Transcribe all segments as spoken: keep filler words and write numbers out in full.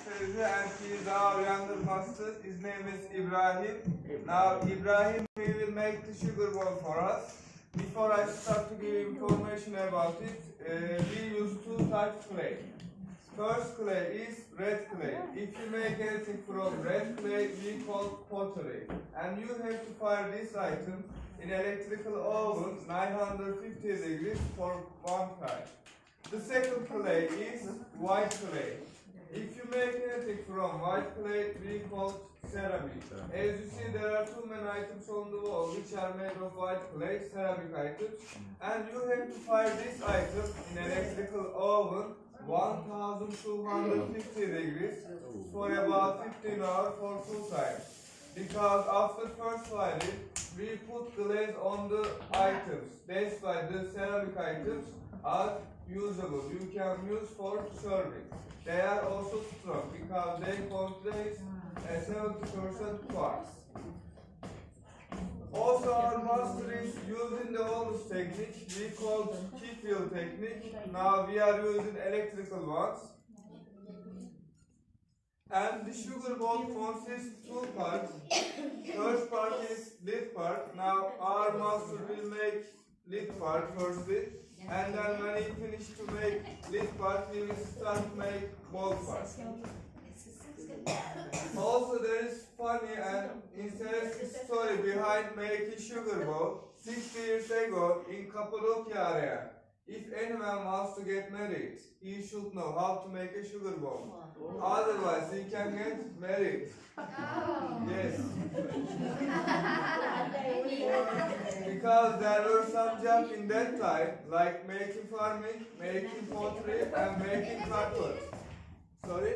Ferdi, and he is our younger master. His name is Ibrahim. Now Ibrahim will make the sugar bowl for us. Before I start to give information about it, uh, we use two types of clay. First clay is red clay. If you make anything from red clay, we call pottery. And you have to fire this item in electrical oven nine hundred fifty degrees for one time. The second clay is white clay. If you make anything from white clay, we call ceramic. As you see, there are too many items on the wall which are made of white clay, ceramic items. And you have to fire this item in electrical oven one thousand two hundred fifty degrees for about fifteen hours for two times. Because after first firing, we put glaze on the items. That's why the ceramic items are usable. You can use for serving. They are also strong because they contain seventy percent quartz. Also, our master is using the oldest technique we call kick wheel technique. Now we are using electrical ones. And the sugar bowl consists two parts. First part is lid part. Now our master will make lid part firstly. And then when he finishes to make lid part, he will start to make bowl part. Also, there is funny and interesting story behind making sugar bowl. sixty years ago in Cappadocia area, if anyone wants to get married, he should know how to make a sugar bowl. Otherwise, he can get married. Yes. Because there were some jobs in that time, like making farming, making pottery, and making carpet. Sorry?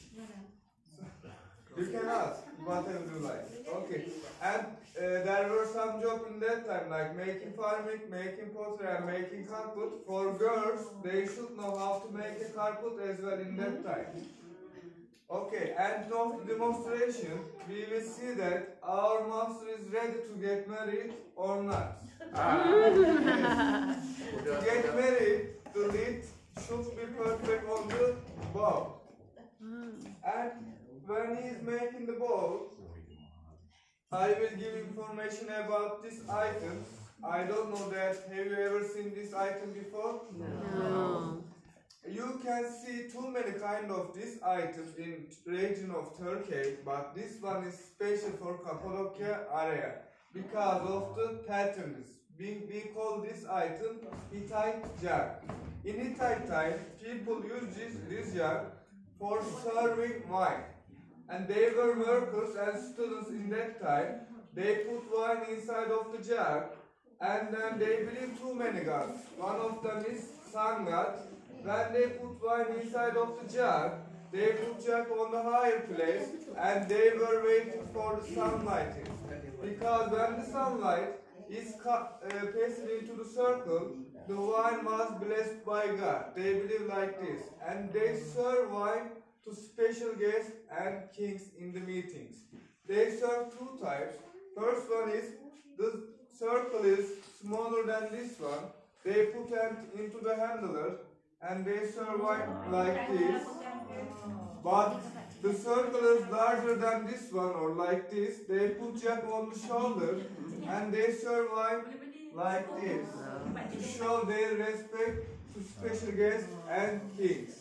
You can ask whatever you like. Okay. And uh, there were some jobs in that time, like making farming, making pottery, and making carpet. For girls, they should know how to make a carpet as well in that time. Okay, and of the demonstration, we will see that our master is ready to get married or not. Ah. Yes. To get married, the lid should be perfect on the bowl. And when he is making the bowl, I will give information about this item. I don't know that. Have you ever seen this item before? No. You can see too many kind of these items in region of Turkey, but this one is special for Cappadocia area because of the patterns. We, we call this item Hittite jug. In Hittite time, people use this, this jug for serving wine. And they were workers and students in that time. They put wine inside of the jug, and then they believe too many gods. One of them is sun god. When they put wine inside of the jug, they put jug on the higher place, and they were waiting for the sunlight. Because when the sunlight is cut, uh, passing into the circle, the wine was blessed by God. They believe like this, and they serve wine to special guests and kings in the meetings. They serve two types. First one is the circle is smaller than this one. They put it into the handler and they serve wine like this. But the circle is larger than this one or like this. They put jack on the shoulder and they serve wine like this to show their respect to special guests and kings.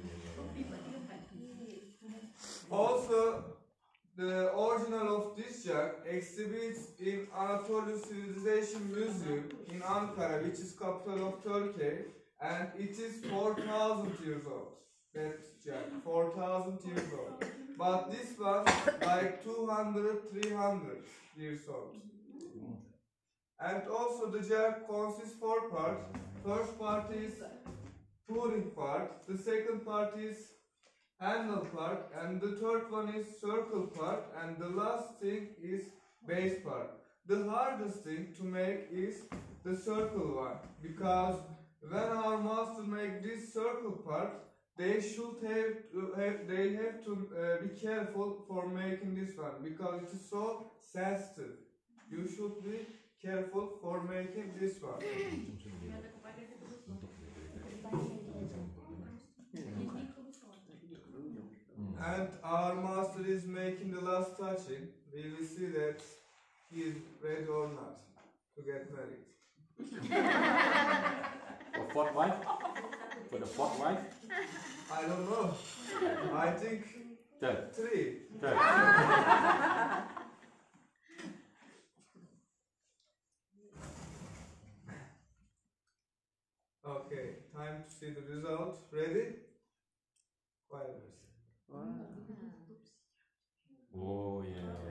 Also, the original of this jug exhibits in Anatolia Civilization Museum in Ankara, which is capital of Turkey, and it is four thousand years old. That jug, four thousand years old. But this one, like two hundred, three hundred years old. And also the jug consists four parts. First part is pouring part. The second part is handle part, and the third one is circle part, and the last thing is base part. The hardest thing to make is the circle one, because when our master make this circle part, they should have to have they have to uh, be careful for making this one because it is so sensitive. You should be careful for making this one. And our master is making the last touching. We will see that he is ready or not to get married. For fourth wife? For the fourth wife? I don't know. I think Third. three. Third. Okay, time to see the result. Ready? Quiet. Oh yeah.